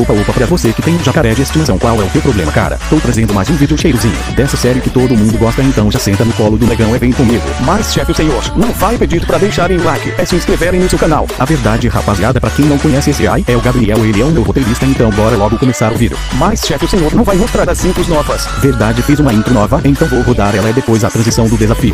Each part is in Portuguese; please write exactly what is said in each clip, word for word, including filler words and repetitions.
Opa opa, pra você que tem um jacaré de estimação, qual é o teu problema, cara? Tô trazendo mais um vídeo cheirozinho dessa série que todo mundo gosta, então já senta no colo do negão e vem comigo. Mas chefe, o senhor não vai pedir pra deixarem like, é se inscreverem no seu canal. A verdade, rapaziada, pra quem não conhece esse ai, é o Gabriel, ele é o meu roteirista, então bora logo começar o vídeo. Mas chefe, o senhor não vai mostrar as intros novas. Verdade, fiz uma intro nova, então vou rodar ela e depois a transição do desafio.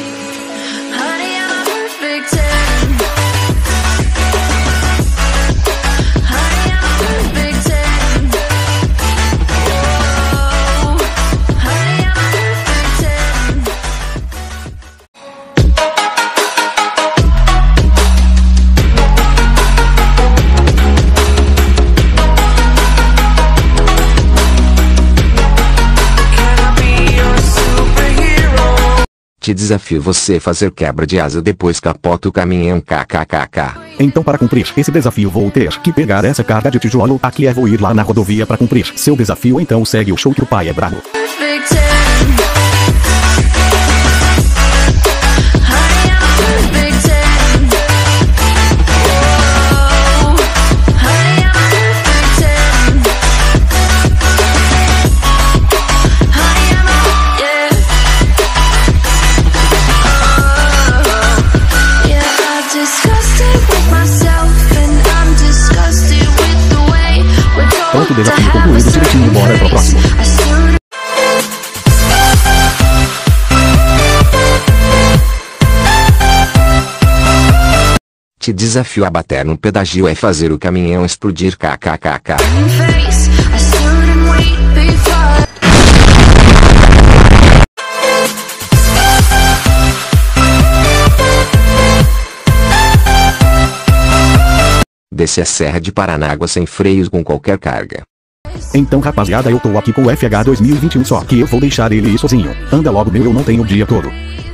Te desafio você fazer quebra de asa depois capota o caminhão, kkkk. Então para cumprir esse desafio vou ter que pegar essa carga de tijolo aqui, é vou ir lá na rodovia para cumprir seu desafio, então segue o show que o pai é brabo. Pronto, desafio concluído direitinho, bora pro próximo. Te desafio a bater no pedágio é fazer o caminhão explodir, kkkk. Desce a Serra de Paranaguá sem freios com qualquer carga. Então rapaziada, eu tô aqui com o F H dois mil e vinte e um, só que eu vou deixar ele ir sozinho. Anda logo meu, eu não tenho o dia todo.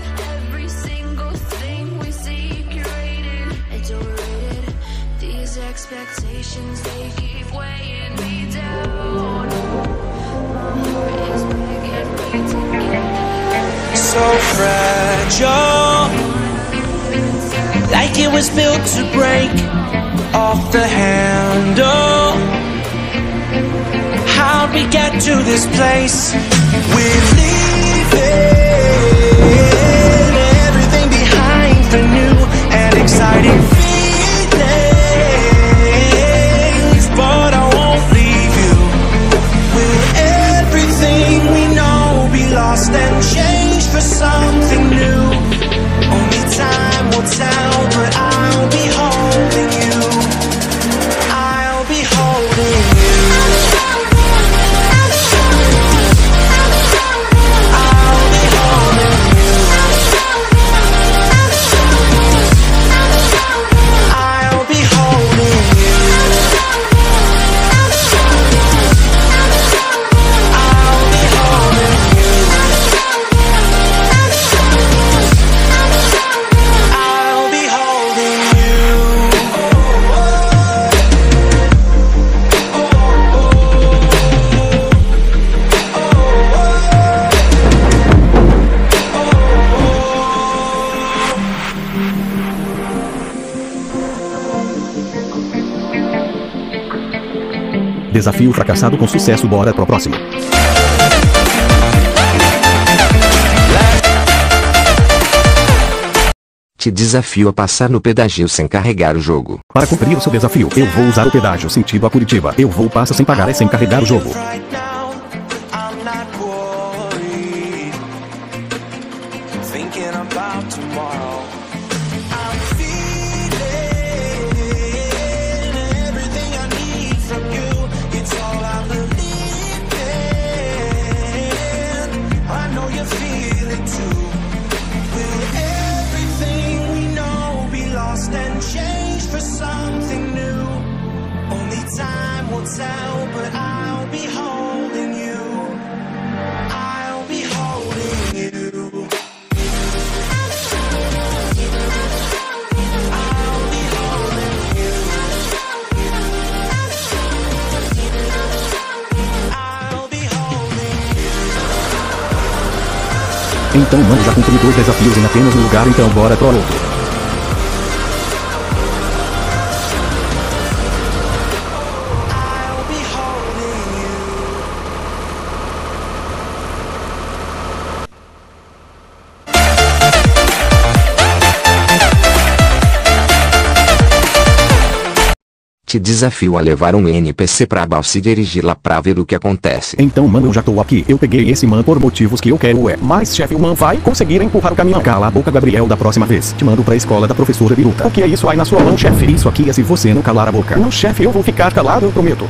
So fragile, like it was built to break off the handle. How'd we get to this place? We're leaving everything behind for new and exciting feelings, but I won't leave you. Will everything we know be lost and changed for something new? Only time will tell, but I'll be holding you. I'll be holding you. I'll be holding you. I'll be holding you. I'll be holding you. I'll be holding you. Desafio fracassado com sucesso, bora pro próximo. Te desafio a passar no pedágio sem carregar o jogo. Para cumprir o seu desafio, eu vou usar o pedágio sentido a Curitiba. Eu vou passar sem pagar e sem carregar o jogo. Right now, I'm not worried, thinking about tomorrow. I'm feeling everything I need from you. It's all I believe in. I know you feel it too. Will everything we know be lost and changed for something new? Only time will tell, but I'll be holding you. I'll be holding you. I'll be holding you. I'll be holding you. Então mano, já cumpri dois desafios em apenas um lugar, então bora pro outro. I'll be Te desafio a levar um N P C pra Balsa e dirigir lá pra ver o que acontece. Então mano, eu já tô aqui. Eu peguei esse man por motivos que eu quero é. Mas chefe, o man vai conseguir empurrar o caminhão. Cala a boca, Gabriel, da próxima vez te mando pra escola da professora Biruta. O que é isso aí na sua mão, chefe? Isso aqui é se você não calar a boca. Não, chefe, eu vou ficar calado, eu prometo.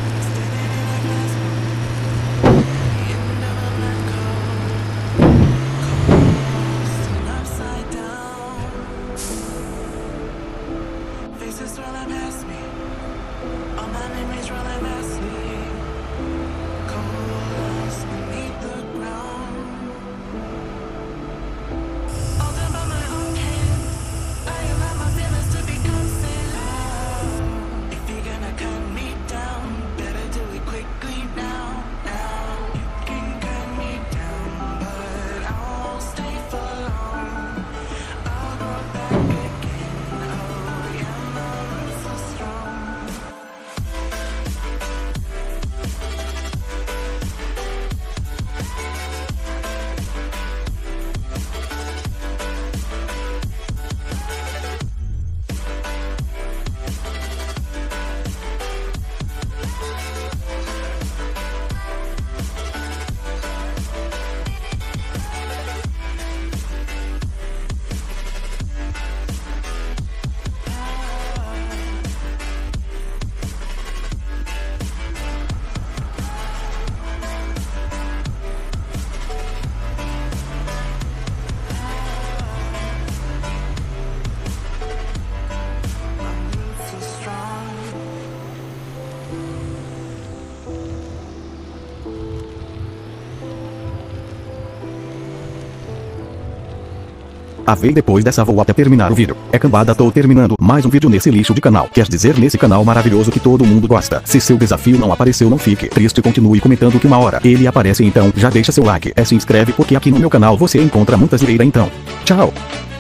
A ver, depois dessa vou até terminar o vídeo. É cambada, tô terminando mais um vídeo nesse lixo de canal. Quer dizer, nesse canal maravilhoso que todo mundo gosta. Se seu desafio não apareceu, não fique triste, continue comentando que uma hora ele aparece. Então já deixa seu like, é, se inscreve, porque aqui no meu canal você encontra muita zoeira. Então, tchau!